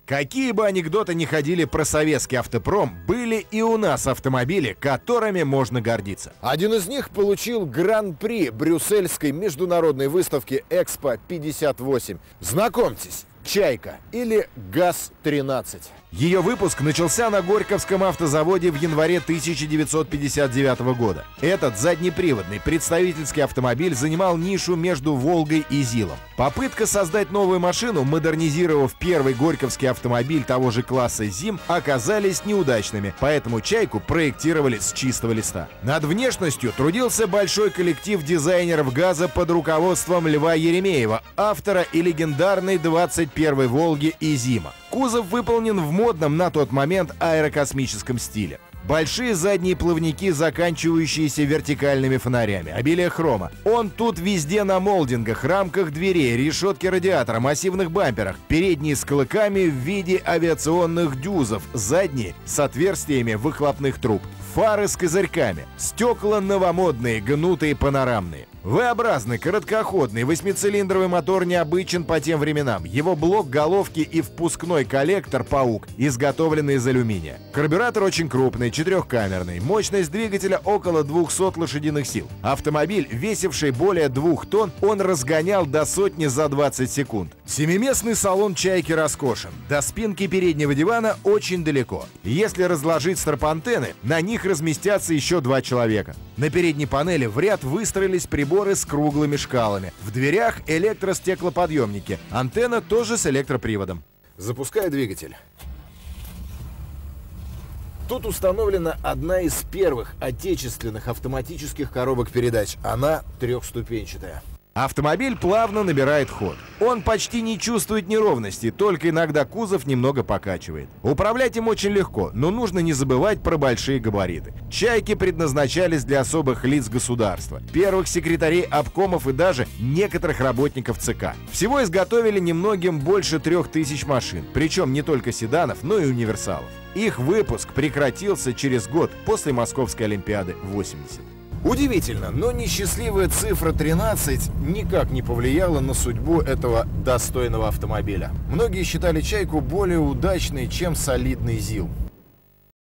Какие бы анекдоты ни ходили про советский автопром, были и у нас автомобили, которыми можно гордиться. Один из них получил гран-при брюссельской международной выставки Экспо-58. Знакомьтесь, «Чайка» или ГАЗ-13. Ее выпуск начался на Горьковском автозаводе в январе 1959 года. Этот заднеприводный представительский автомобиль занимал нишу между «Волгой» и «ЗИЛом». Попытка создать новую машину, модернизировав первый горьковский автомобиль того же класса «ЗИМ», оказались неудачными, поэтому «Чайку» проектировали с чистого листа. Над внешностью трудился большой коллектив дизайнеров «ГАЗа» под руководством Льва Еремеева, автора и легендарной 21-й «Волги» и «ЗИМа». Кузов выполнен в модном на тот момент аэрокосмическом стиле. Большие задние плавники, заканчивающиеся вертикальными фонарями, обилие хрома. Он тут везде на молдингах, рамках дверей, решетке радиатора, массивных бамперах. Передние с клыками в виде авиационных дюзов, задние с отверстиями выхлопных труб. Фары с козырьками, стекла новомодные, гнутые, панорамные. V-образный, короткоходный, 8-цилиндровый мотор необычен по тем временам. Его блок головки и впускной коллектор «Паук» изготовлены из алюминия. Карбюратор очень крупный, четырехкамерный. Мощность двигателя около 200 лошадиных сил. Автомобиль, весивший более 2 тонн, он разгонял до сотни за 20 секунд. Семиместный салон «Чайки» роскошен. До спинки переднего дивана очень далеко. Если разложить стропантенны, на них разместятся еще 2 человека. На передней панели в ряд выстроились приборы с круглыми шкалами. В дверях электростеклоподъемники. Антенна тоже с электроприводом. Запускаю двигатель. Тут установлена одна из первых отечественных автоматических коробок передач. Она трехступенчатая. Автомобиль плавно набирает ход. Он почти не чувствует неровности, только иногда кузов немного покачивает. Управлять им очень легко, но нужно не забывать про большие габариты. «Чайки» предназначались для особых лиц государства, первых секретарей обкомов и даже некоторых работников ЦК. Всего изготовили немногим больше 3000 машин, причем не только седанов, но и универсалов. Их выпуск прекратился через год после Московской Олимпиады 80. Удивительно, но несчастливая цифра 13 никак не повлияла на судьбу этого достойного автомобиля. Многие считали «Чайку» более удачной, чем солидный «ЗИЛ».